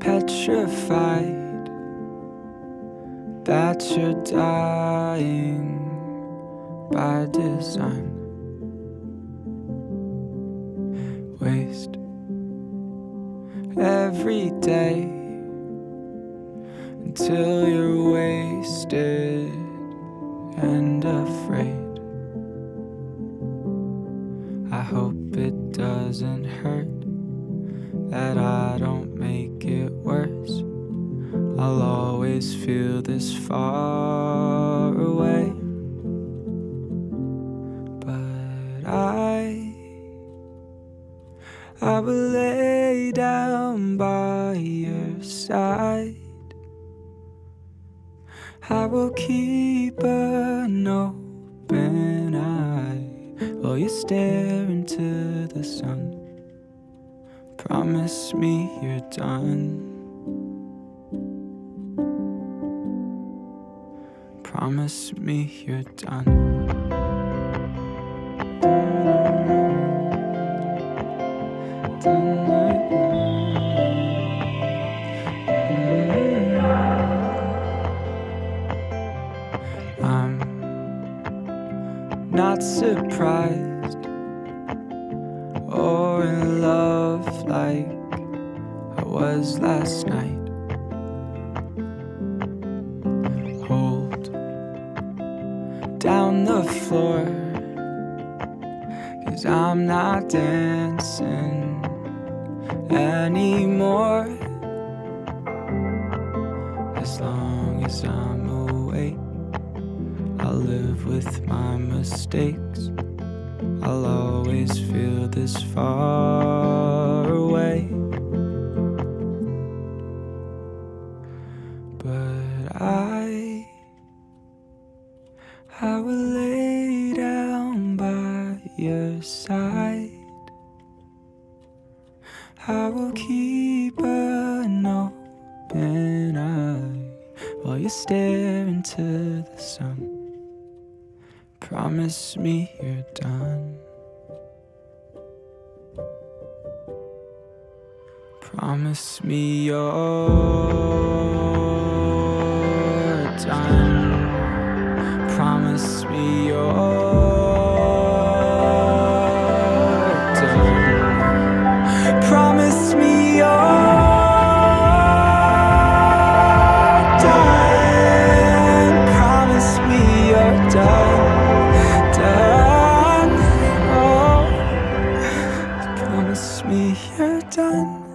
petrified that you're dying by design. Waste every day until you're wasted and afraid. I hope it doesn't hurt, that I don't make it worse. I'll always feel this far away, but I will lay down by your side. I will keep an open eye while you stare into the sun. Promise me you're done. Promise me you're done. I'm not surprised or in love like I was last night. Hold down the floor, 'cause I'm not dancing anymore. As long as I'm awake, I'll live with my mistakes. I'll always feel this far away, but I will lay down by your side. I will keep an open eye while you stare into the sun. Promise me you're done. Promise me you're done. Promise me you're done. Promise me you're done. Promise me you're done. Done. Oh, promise me you're done.